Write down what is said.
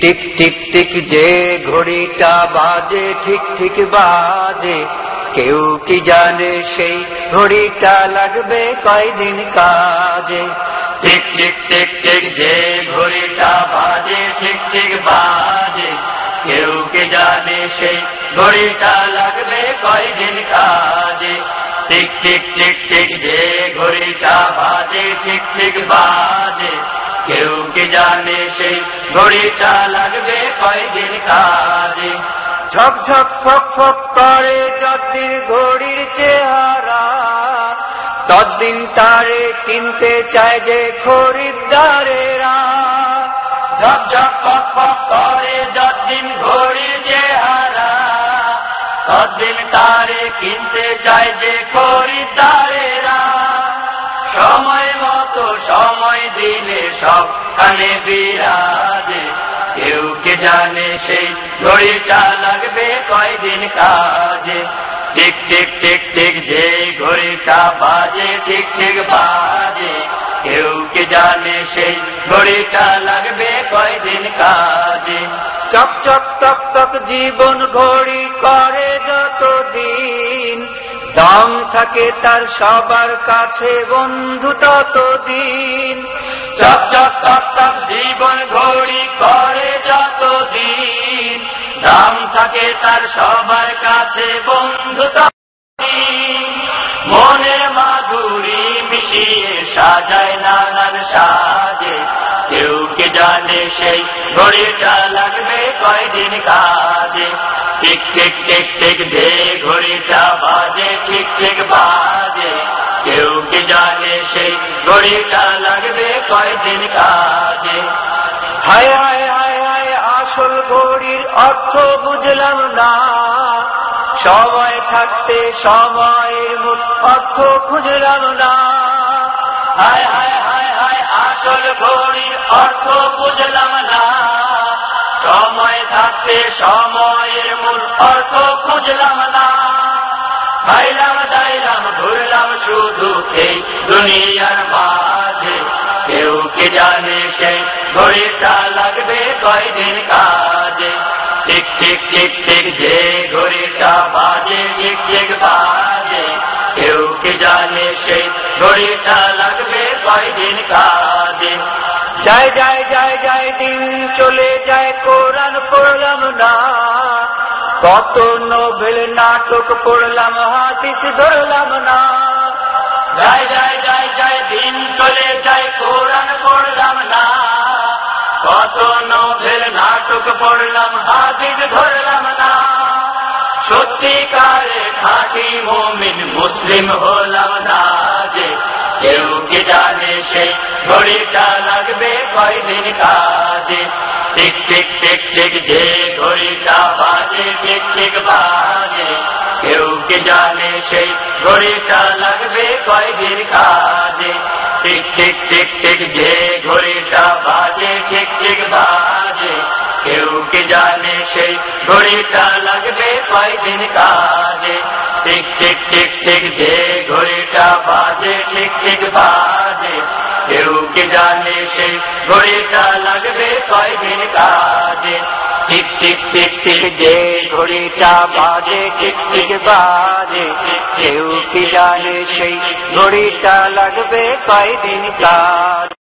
Tick tick tick যে ঘড়িটা বাজে ঠিক ঠিক বাজে, কেউ কি জানে সেই ঘড়িটা লাগবে কয়দিন কাজে। টিক টিক টিক টিক যে ঘড়িটা বাজে ঠিক ঠিক বাজে, কেউ কি জানে সেই ঘড়িটা লাগবে কয়দিন কাজে। টিক টিক টিক টিক যে ঘড়িটা বাজে ঠিক ঠিক বাজে, কেউ কি জানে সেই ঘড়িটা লাগবে কয়দিন কাজে। ঝক ঝক ফক ফক করে যতদিন ঘড়ির চেহারা, ততদিন তারে কিনতে চায় যে খরিদ্দারেরা। ঝক ঝক ফক ফক করে যতদিন ঘড়ির চেহারা, ততদিন তারে কিনতে চায় যে খরিদ্দারেরা। সময় মতো সময় দিলে সব কানে বিরাজে, কেউ কে জানে সেই ঘড়িটা লাগবে কয়দিন কাজে। টিক টিক টিক টিক যে ঘড়িটা বাজে ঠিক ঠিক বাজে, কেউ কে জানে সেই ঘড়িটা লাগবে কয়দিন কাজে। চক চক তক তক জীবন ঘড়ি করে যতদিন, দাম থাকে তার সবার কাছে বন্ধু ততদিন। চক চক তক তক জীবন ঘড়ি করে যতদিন, দাম থাকে তার সবার কাছে বন্ধু ততদিন। মনের মাধুরী মিশিয়ে সাজায় নানান সাজে, কেউ কে জানে সেই ঘড়িটা লাগবে কয়দিন কাজে। টিক টিক টিক টিক যে ঘড়িটা বাজে ঠিক ঠিক বাজে, কেউ কি জানে সেই ঘড়িটা লাগবে কয়দিন কাজে। হায় হায় হায় হায় আসল ঘড়ির অর্থ বুঝলাম না, সময় থাকতে সময়ের মূল অর্থ খুঁজলাম না। হায় হায় হায় হায় আসল ঘড়ির অর্থ বুঝলাম না, সময় থাকতে সময়ের মূল অর্থ খুঁজলাম না। খাইলাম দাইলাম ঘুরলাম শুধু এই দুনিয়ার মাঝে, কেউ কি জানে সেই ঘড়িটা লাগবে কয়দিন কাজে। টিক টিক টিক টিক যে ঘড়িটা বাজে ঠিক ঠিক বাজে, কেউ কি জানে সেই ঘড়িটা লাগবে কয়দিন কাজে। যায় যায় যায় যায় দিন চলে যায় কোরআন পড়লাম না, কত নোবেল নাটক পড়লাম হাদিস ধরলাম না। যায় যায় যায় যায় দিন চলে যায় কোরআন পড়লাম না, কত নোবেল নাটক পড়লাম হাদিস ধরলাম না। সত্যিকারে খাঁটি মুমিন মুসলিম হলাম না যে, কেউ কি জানে সেই ঘড়িটা লাগবে কয়দিন কাজে। টিক টিক টিক টিক যে ঘড়িটা বাজে ঠিক ঠিক বাজে, কেউ কি জানে সেই ঘড়িটা লাগবে কয়দিন কাজে। টিক টিক টিক টিক যে ঘড়িটা বাজে ঠিক ঠিক বাজে, কেউ কি জানে সেই ঘড়িটা লাগবে কয়দিন কাজে। টিক টিক টিক টিক যে ঘড়িটা বাজে ঠিক ঠিক বাজে, কেউ কি জানে সেই ঘড়িটা লাগবে কয়দিন কাজে। টিক টিক টিক টিক যে ঘড়িটা বাজে ঠিক ঠিক বাজে, কেউ কি জানে সেই ঘড়িটা লাগবে কয়দিন কাজে।